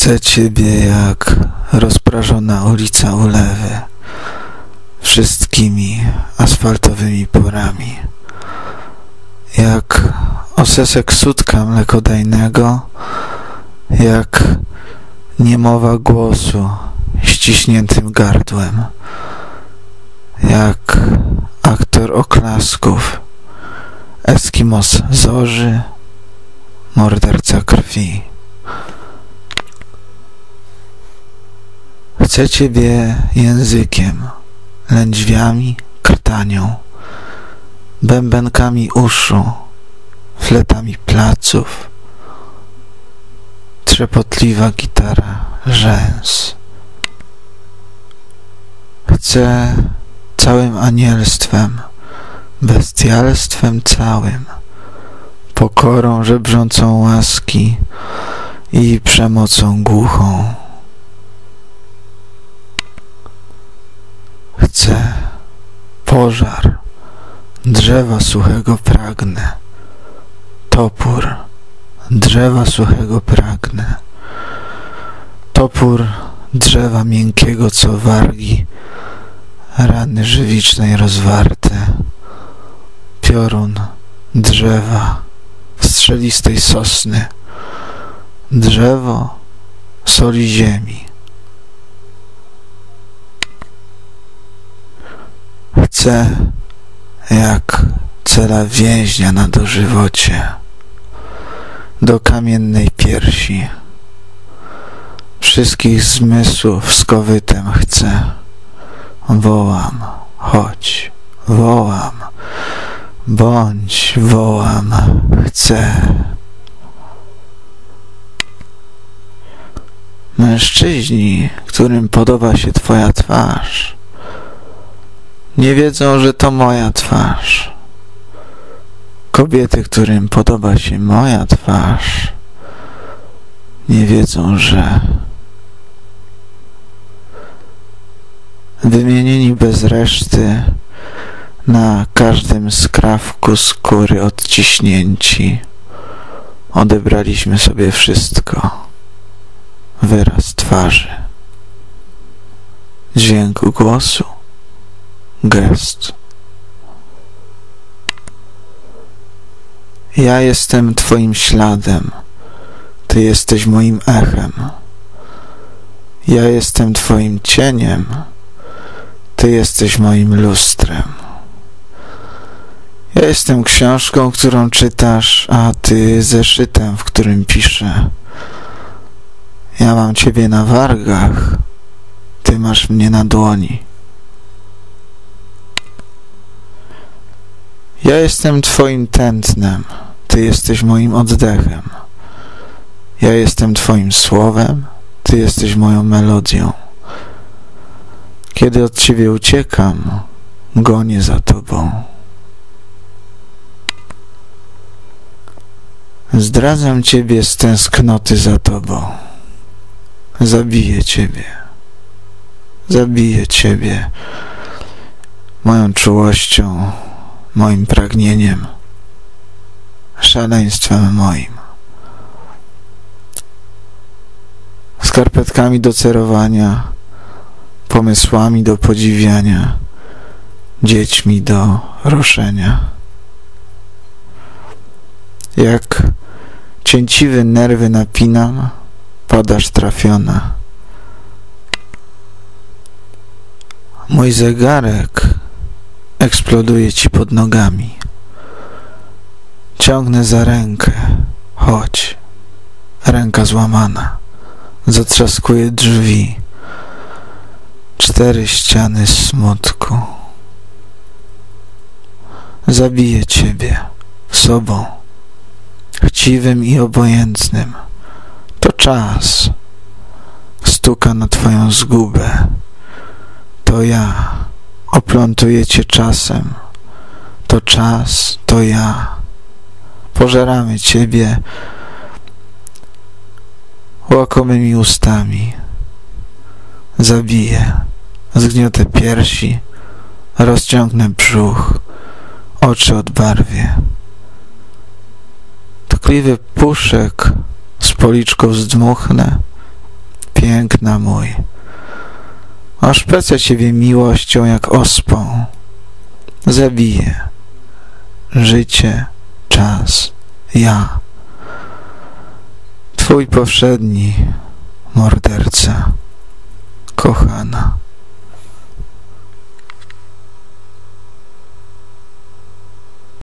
Chcę Ciebie jak rozprażona ulica ulewy, wszystkimi asfaltowymi porami, jak osesek sutka mlekodajnego, jak niemowa głosu ściśniętym gardłem, jak aktor oklasków, Eskimos zorzy, morderca krwi. Chcę Ciebie językiem, lędźwiami, krtanią, bębenkami uszu, fletami placów, trzepotliwa gitara rzęs. Chcę całym anielstwem, bestialstwem całym, pokorą żebrzącą łaski i przemocą głuchą. Chcę pożar, drzewa suchego pragnę, topór, drzewa suchego pragnę, topór drzewa miękkiego, co wargi rany żywicznej rozwarte, piorun drzewa strzelistej sosny, drzewo soli ziemi. Chcę jak cela więźnia na dożywocie, do kamiennej piersi. Wszystkich zmysłów skowytem chcę. Wołam, chodź, wołam, bądź, wołam, chcę. Mężczyźni, którym podoba się Twoja twarz, nie wiedzą, że to moja twarz. Kobiety, którym podoba się moja twarz, nie wiedzą, że wymienieni bez reszty, na każdym skrawku skóry odciśnięci, odebraliśmy sobie wszystko. Wyraz twarzy, dźwięk głosu, gest. Ja jestem Twoim śladem, Ty jesteś moim echem. Ja jestem Twoim cieniem, Ty jesteś moim lustrem. Ja jestem książką, którą czytasz, a Ty zeszytem, w którym piszę. Ja mam Ciebie na wargach, Ty masz mnie na dłoni. Ja jestem Twoim tętnem, Ty jesteś moim oddechem. Ja jestem Twoim słowem, Ty jesteś moją melodią. Kiedy od Ciebie uciekam, gonię za Tobą. Zdradzam Ciebie z tęsknoty za Tobą. Zabiję Ciebie. Zabiję Ciebie moją czułością, moim pragnieniem, szaleństwem moim. Skarpetkami do cerowania, pomysłami do podziwiania, dziećmi do roszenia. Jak cięciwy nerwy napinam, padasz trafiona. Mój zegarek eksploduje Ci pod nogami. Ciągnę za rękę, chodź. Ręka złamana, zatrzaskuje drzwi. 4 ściany smutku. Zabiję Ciebie sobą, chciwym i obojętnym. To czas stuka na Twoją zgubę. To ja oplątuję Cię czasem. To czas, to ja. Pożeramy Ciebie łakomymi ustami. Zabiję, zgniotę piersi, rozciągnę brzuch, oczy odbarwię. Tkliwy puszek z policzków zdmuchnę piękna mój. Oszpecę ciebie miłością jak ospą. Zabiję. Życie, czas, ja. Twój powszedni morderca, kochana.